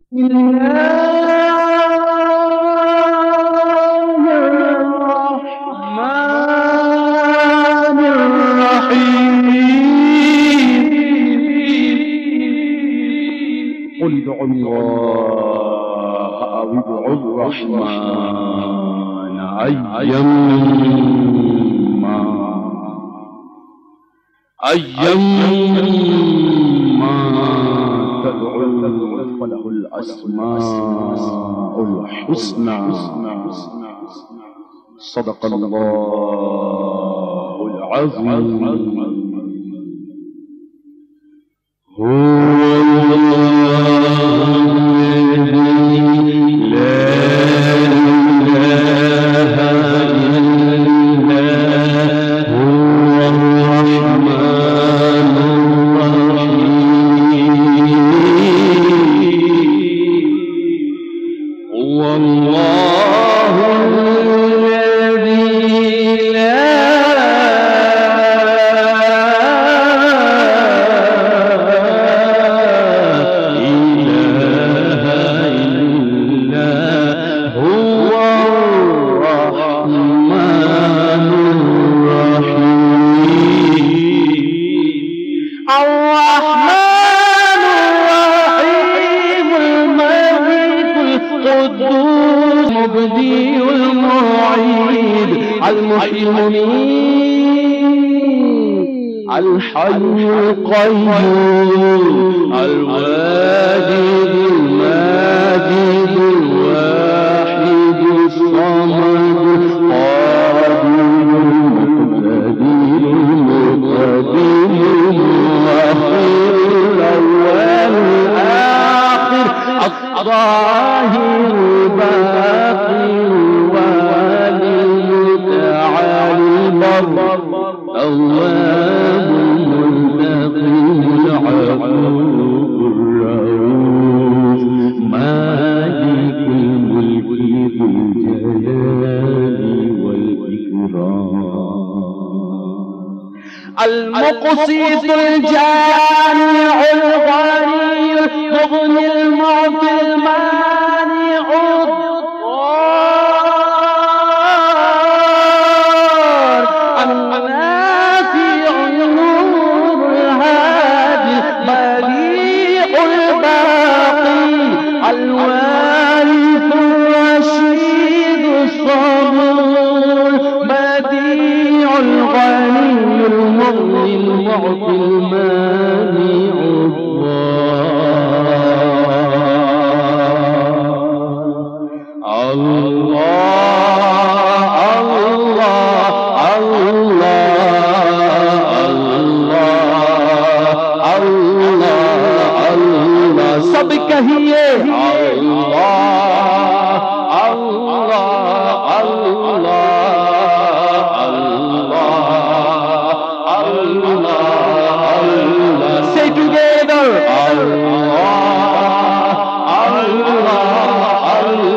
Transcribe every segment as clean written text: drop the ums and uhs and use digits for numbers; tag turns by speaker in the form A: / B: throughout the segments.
A: الرحمن أيما تدعو فله الأسماء الحسنى. صدق الله العظيم. هو الحي القيوم الواجد الماجد الواحد الصمد القادر المقتدر المقدم المؤخر الأول الآخر الظاهر الباطن الوالي المتعالي البر الواب المنتقم العفو الرؤوف مالك الملك ذو الجلال والإكرام المقسط الجامع الغني المغني المعطي المانع الوارث الرشيد الصبور بديع الغني المغني المعطي المانع सब कहिए अल्लाह अल्लाह अल्लाह अल्लाह अल्लाह अल्लाह say together अल्लाह अल्लाह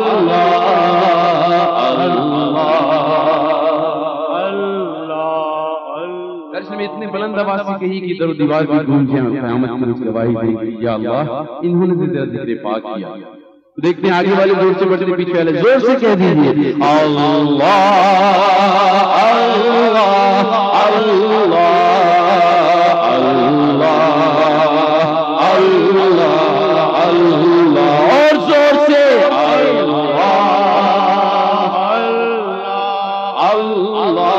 A: अल्लाह दर्शन में इतने बुलंद आवाज से कही कि दर दीवार की गूंज क़यामत में गवाही देगी या अल्लाह इन्होंने तेरा जिक्र पाक किया। तो देखते हैं आगे वाले जोर से बढ़ते पीछे वाले जोर से कह दीजिए अल्लाह अल्लाह अल्लाह अल्लाह अल्लाह अल्लाह और जोर से अल्लाह अल्लाह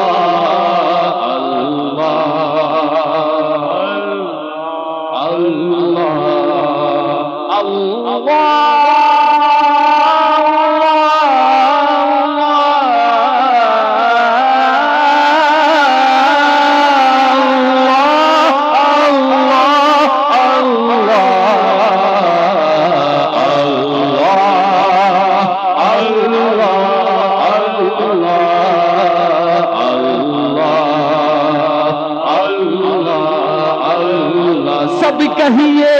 A: सब कहिए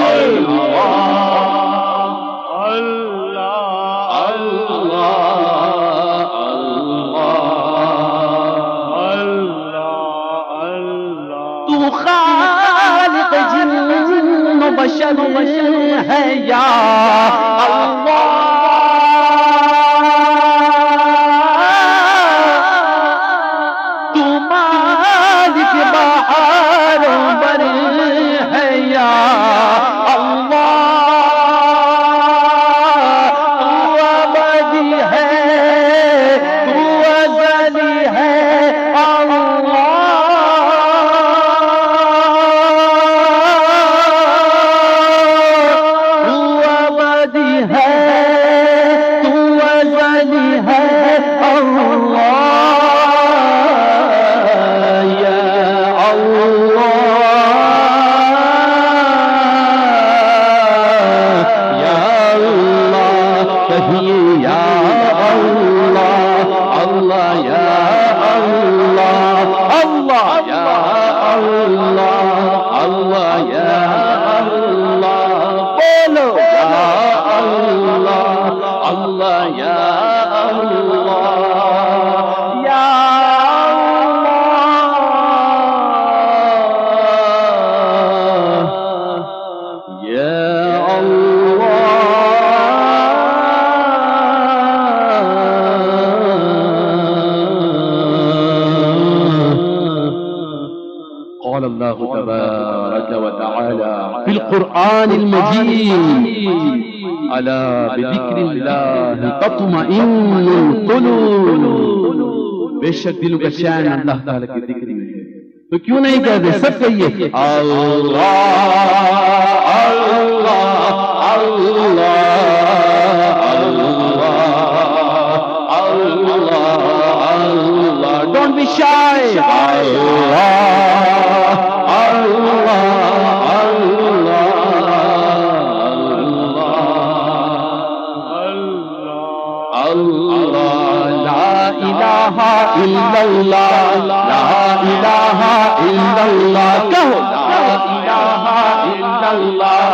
A: तू खालिक जिन्न बशर है या قال الله تبارك وتعالى في القرآن المجيد ألا بذكر الله تطمئن القلوب. بے شک دلوں کا چین اللہ تعالیٰ کی ذکر میں ہے، تو کیوں نہیں کہتے؟ سب کہیے اللہ اللہ اللہ اللہ اللہ. Don't be shy. إلا الله لا إله إلا الله کہو لا إله إلا الله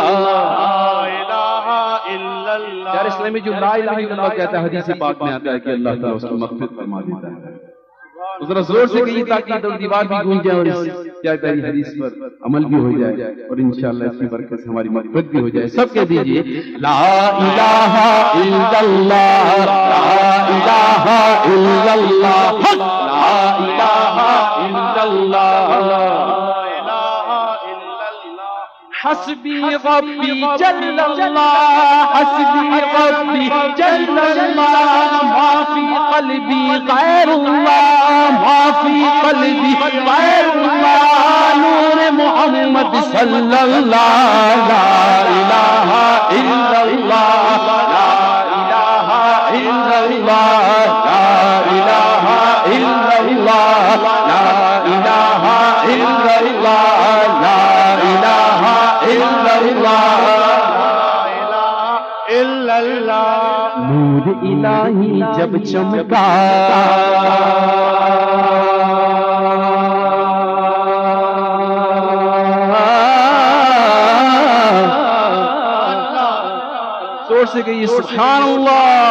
A: یار اسلام میں جو لا الہ الا اللہ کہتا ہے حدیث پاک میں آتا ہے کہ اللہ تعالیٰ اس کو مغفرت فرما دیتا ہے. ذرا زور سے کہیے تاکہ دل دیوار بھی گونج جائے اور اس کیا کہی حدیث پر عمل بھی ہو جائے اور انشاءاللہ اس کی برکت سے ہماری مغفرت بھی ہو جائے. سب کہہ دیجئے لا الہ الا اللہ لا الہ الا اللہ لا الہ الا اللہ حسبی ربی جل اللہ حسبی ربی جل اللہ ما فی قلبی غیر اللہ ما فی قلبی غیر اللہ نور محمد صلی اللہ لا الہ الا اللہ لا الہ الا اللہ لا الہ الا اللہ لا الہ الا اللہ لا الہ الا اللہ. نور الہی جب چمکا زور سے کہیے سبحان اللہ.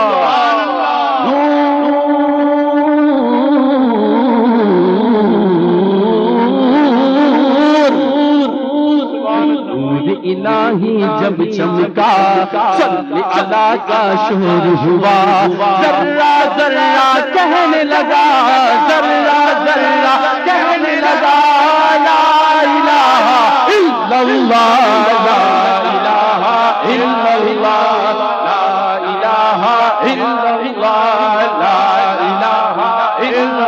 A: الہی جب چمکا صلی اللہ کا شور ہوا ذرہ ذرہ کہنے لگا ذرہ ذرہ کہنے لگا لا الہ الا اللہ لا الہ الا اللہ لا الہ الا اللہ لا الہ الا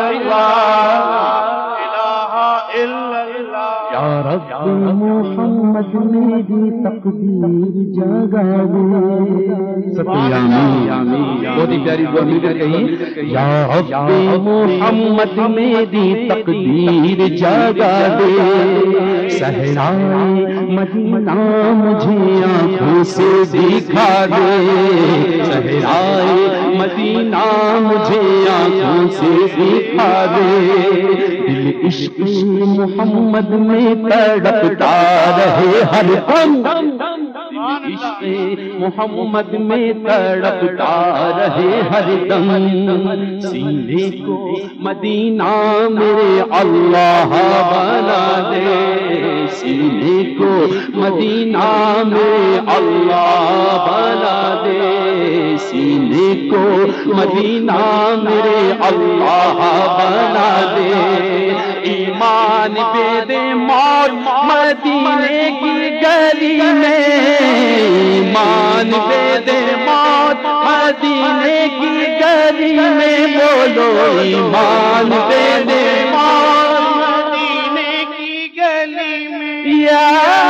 A: اللہ. یا رب محمد میری تقدیر جگا دے. سب آمین. بہت ہی پیاری دعا مل کر کہی یا رب محمد میری تقدیر جگا دے. صحرائے مدینہ مجھے آنکھوں سے دکھا دے. صحرائے مدینہ مجھے آنکھوں سے دکھا دے. دل عشق محمد میں تڑپتا رہے ہر دم. عشق محمد میں تڑپتا رہے ہر دم. سینے کو مدینہ میرے اللہ بنا دے. سینے کو مدینہ میرے اللہ بنا دے. سینے کو مدینہ میرے اللہ بنا دے. ایمان پہ دے موت مدینے کی گلی میں. ایمان پہ دے موت مدینے کی گلی میں. بولو ایمان پہ دے موت مدینے کی گلی میں. یا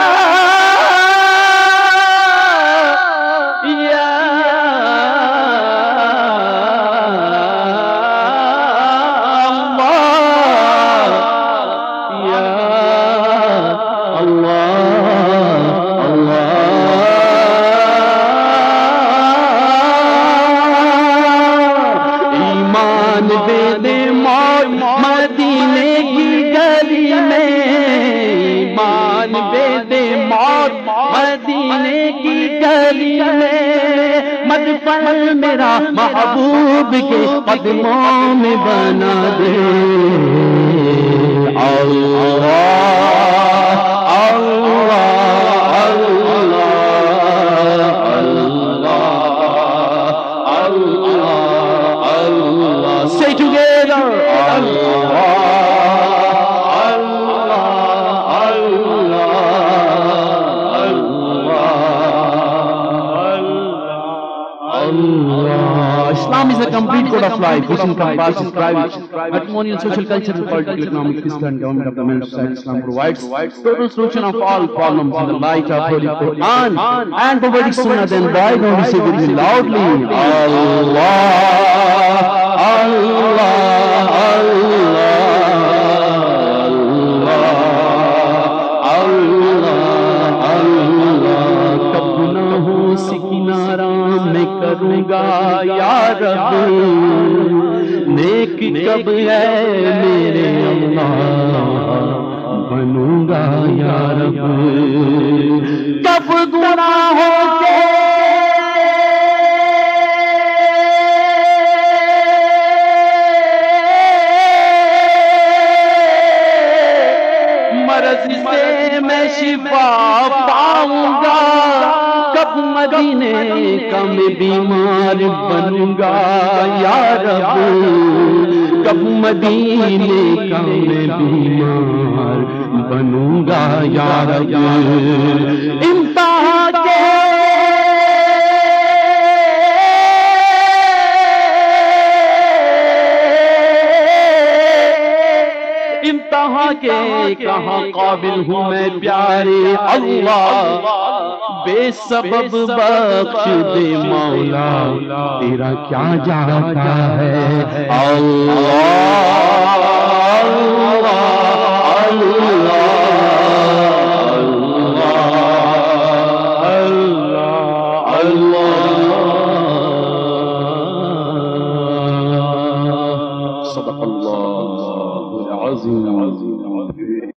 A: میرا محبوب کے قدموں میں بنا دے. اللہ اللہ اللہ Allah. Islam is a complete code of life which encompasses private, matrimonial, social, cultural, political, economic, fiscal and government of the man society. Islam provides total solution of all problems in the light of Holy Quran and prophetic Sunnah. Then why don't we say with me loudly, Allah, Allah, Allah. میں کروں گا یا رب نیک کب ہے میرے اللہ بنوں گا یا رب کب گناہوں کے مرض سے میں شفا پاؤں گا کب مدینے کا میں بیمار بنوں گا یا رب کب مدینے کا میں بیمار بنوں گا یا رب امتحان کے کہاں قابل ہوں میں پیارے اللہ بے سبب بخش دے مولا تیرا کیا جاتا ہے اللہ اللہ اللہ صدق اللہ العظیم.